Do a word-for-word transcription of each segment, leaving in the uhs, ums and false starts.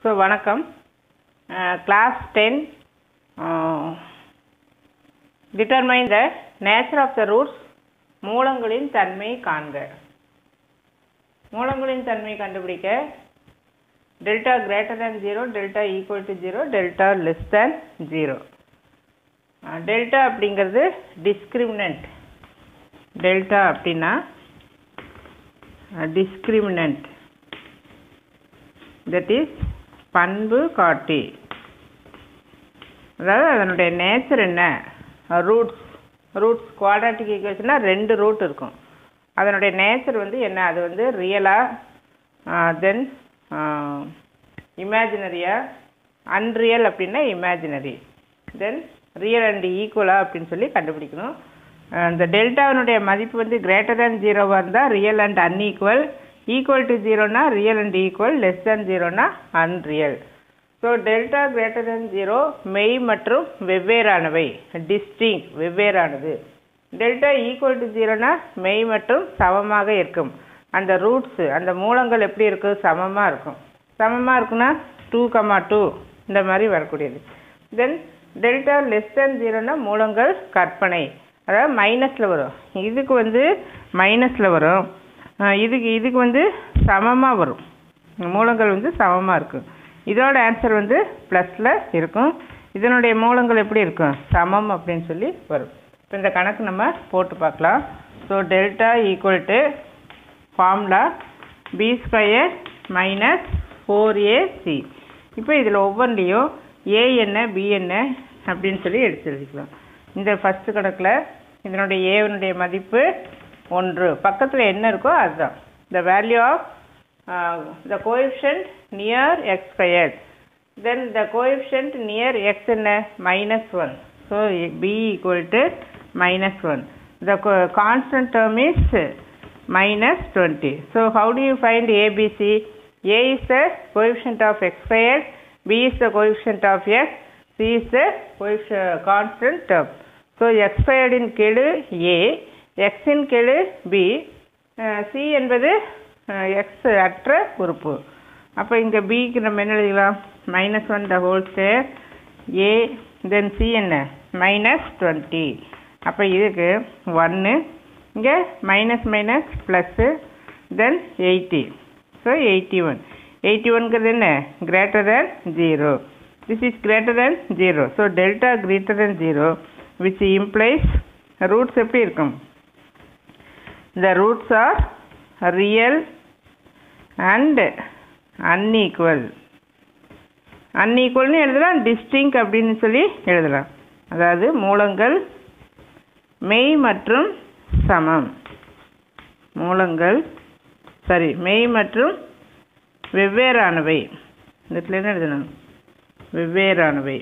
So வணக்கம். Class ten determine the nature of the roots. மூலங்களின் தன்மை காண்க. மூலங்களின் தன்மை கண்டுபிடிக்க delta greater than zero, delta equal to zero, delta less than zero. Delta அப்படிங்கிறது டிஸ்கிரிமினன்ட். டெல்டா அப்படின்னா டிஸ்கிரிமினன்ட், தட் இஸ் பண்பு காட்டி. அதாவது அதனுடைய நேச்சர் என்ன? ரூட்ஸ் ரூட்ஸ் குவாட்ராட்டிக் ஈக்குவேஷன்னா ரெண்டு ரூட் இருக்கும். அதனுடைய நேச்சர் வந்து என்ன? அது வந்து ரியலா, தென் இமேஜினரியா, அன்ரியல் அப்படின்னா இமேஜினரி, தென் ரியல் அண்ட் ஈக்குவலா அப்படின்னு சொல்லி கண்டுபிடிக்கணும். இந்த டெல்டாவினுடைய மதிப்பு வந்து கிரேட்டர் தேன் ஜீரோவாக இருந்தால் real and unequal, equal to ஜீரோனா real and equal, less than ஜீரோனா unreal. So delta greater than zero மெய் மற்றும் வெவ்வேறானவை, டிஸ்டிங் வெவ்வேறானது. டெல்டா ஈக்குவல் டு ஜீரோனா மெய் மற்றும் சமமாக இருக்கும். அந்த ரூட்ஸு அந்த மூலங்கள் எப்படி இருக்குது? சமமாக இருக்கும். சமமாக இருக்குன்னா டூ கமா டூ இந்த மாதிரி வரக்கூடியது. தென் டெல்டா லெஸ் தேன் ஜீரோனா மூலங்கள் கற்பனை, அதாவது மைனஸில் வரும். இதுக்கு வந்து மைனஸில் வரும், இதுக்கு இதுக்கு வந்து சமமாக வரும். மூலங்கள் வந்து சமமாக இருக்கும். இதோட ஆன்சர் வந்து ப்ளஸில் இருக்கும். இதனுடைய மூலங்கள் எப்படி இருக்கும்? சமம் அப்படின்னு சொல்லி வரும். இப்போ இந்த கணக்கு நம்ம போட்டு பார்க்கலாம். So delta equal to formula B square minus four A C. இப்போ இதில் ஒவ்வொன்றையும் ஏ என்ன பி என்ன அப்படின்னு சொல்லி எடுத்து எழுதிக்கலாம். இந்த ஃபஸ்ட்டு கணக்கில் இதனுடைய ஏவனுடைய மதிப்பு ஒன்று, பக்கத்தில் என்ன இருக்கோ அதுதான். The value of the coefficient near X square, then the coefficient near X என்ன? Minus one. So B equal to minus one. The constant term is minus twenty. So how do you find ABC? A is the coefficient of x squared, B is the coefficient of x, C is the coefficient constant term. So x squared in கீழு A, x in கீழு B, C என்பது x அற்ற உறுப்பு. அப்போ இங்கே Bக்கு நம்ம என்ன எழுதிக்கலாம்? Minus one the whole square A, then C என்ன? Minus twenty. அப்போ இதுக்கு ஒன்று, இங்கே minus minus plus, then eighty. So eighty one. Eighty ஒன்ங்கிறது என்ன? Greater than zero. This is greater than zero. So delta greater than zero, which implies roots எப்படி இருக்கும்? The roots are real and unequal. அன்ஈக்குவல்னு எழுதலாம், distinct அப்படின்னு சொல்லி எழுதலாம். அதாவது மூலங்கள் மெய் மற்றும் சமம். மூலங்கள் சரி மெய் மற்றும் வெவ்வேறானவை. இந்த இடத்துல என்ன எழுதணும்? வெவ்வேறானவை.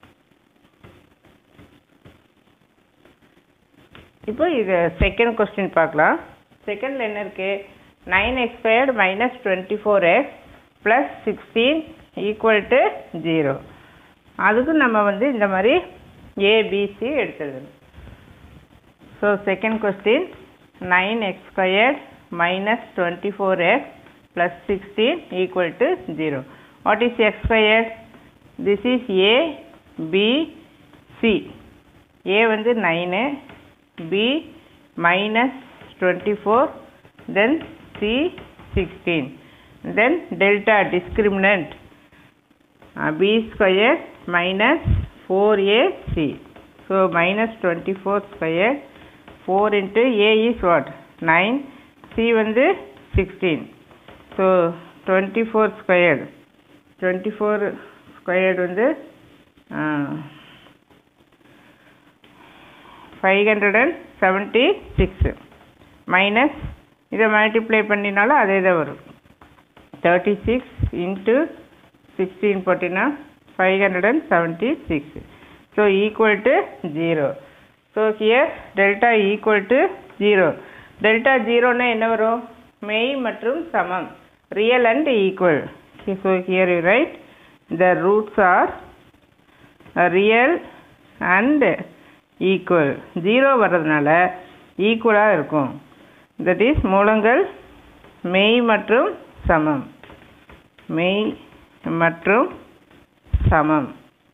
இப்போ இது செகண்ட் கொஸ்டின் பார்க்கலாம். செகண்டில் என்ன இருக்குது? Nine X squared minus twenty four X plus sixteen equal to zero. அதுக்கு நம்ம வந்து இந்த மாதிரி ஏபிசி எடுத்துருக்கணும். So second question nine X squared minus twenty-four x plus sixteen equal to zero. What is x squared? This is A, B, C. A வந்து nine, B minus twenty-four, then C sixteen. Then delta discriminant uh, B squared minus four A C. So minus twenty-four squared, four into A is what? nine. C வந்து சிக்ஸ்டீன். So twenty four squared, twenty four squared வந்து five hundred and seventy six minus இதை multiply பண்ணினாலும் அதே தான் வரும். Thirty six into sixteen போட்டிங்கன்னா five hundred and seventy six. So equal to zero. So here delta equal to zero. Delta ஜீரோன்னா என்ன வரும்? மெய் மற்றும் சமம், real and equal. So here you write the roots are real and equal. Zero வர்றதுனால ஈக்குவலாக இருக்கும். தட் இஸ் மூலங்கள் மெய் மற்றும் சமம். மெய் மற்றும் சமம்.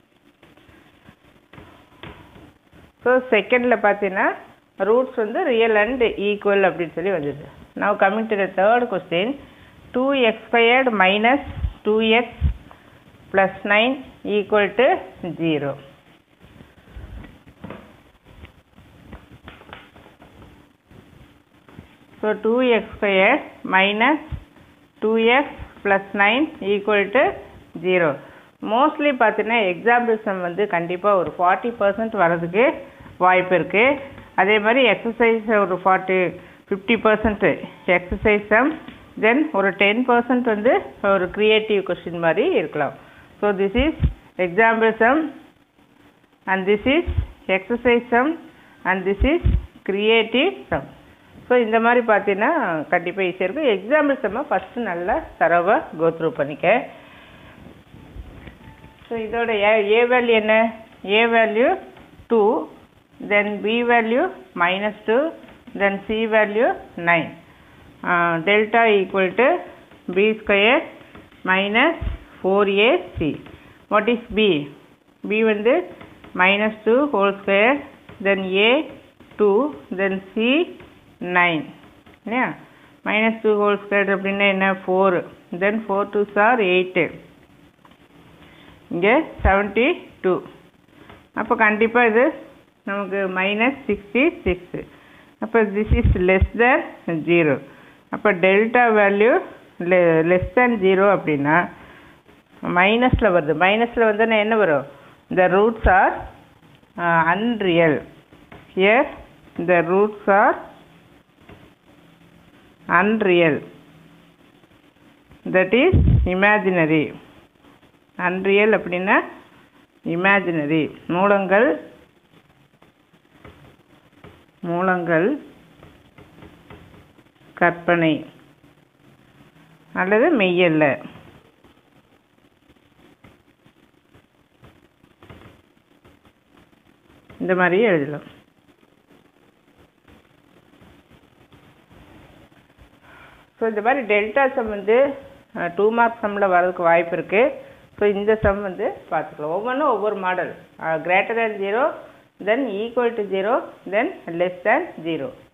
ஸோ செகண்டில் பார்த்தீங்கன்னா ரூட்ஸ் வந்து ரியல் அண்ட் ஈக்குவல் அப்படின்னு சொல்லி வந்துடுது. Now coming to the third question, two x squared minus two x plus nine equal to zero. So two x squared minus two x plus nine equal to zero. Mostly பார்த்தீங்கன்னா example sum வந்து கண்டிப்பாக ஒரு forty percent வரதுக்கு வாய்ப்பு இருக்குது. அதே மாதிரி exercise ஒரு forty fifty percent exercise sum, then ஒரு டென் பர்சன்ட் வந்து ஒரு க்ரியேட்டிவ் கொஸ்டின் மாதிரி இருக்கலாம். So this is example sum and this is exercise sum and this is creative sum. ஸோ இந்த மாதிரி பார்த்தீங்கன்னா கண்டிப்பாக ஈஸியாக இருக்கும். எக்ஸாம்பிள் சம்மை ஃபஸ்ட்டு நல்லா தரவாக கோத்ரூ பண்ணிக்க. ஸோ இதோட ஏ ஏ வேல்யூ என்ன? A value two, then B value minus two, then c value nine. Uh, delta equal to b square minus four a c. What is b? b வந்து minus two whole square, then a two, then c nine. Yeah, minus two whole square அப்படின்னா என்ன? four, then four twos are eight, இங்கே seventy two. அப்போ கண்டிப்பாக இது நமக்கு minus sixty six. அப்போ this is less than zero. அப்போ delta value less less than zero அப்படின்னா மைனஸில் வருது. மைனஸில் வந்தோன்னா என்ன வரும்? The roots are unreal. Here the roots are unreal, that is imaginary. Unreal அப்படின்னா இமேஜினரி. மூலங்கள் மூலங்கள் கற்பனை அல்லது மெய்யல்ல. இந்த மாதிரி எழுதலாம். ஸோ இந்த மாதிரி டெல்டா சம் வந்து டூ மார்க் சம்மில் வர்றதுக்கு வாய்ப்பு இருக்குது. ஸோ இந்த சம் வந்து பார்த்துக்கலாம். ஒவ்வொன்றும் ஒவ்வொரு model. Greater than zero, then equal to zero, then less than zero.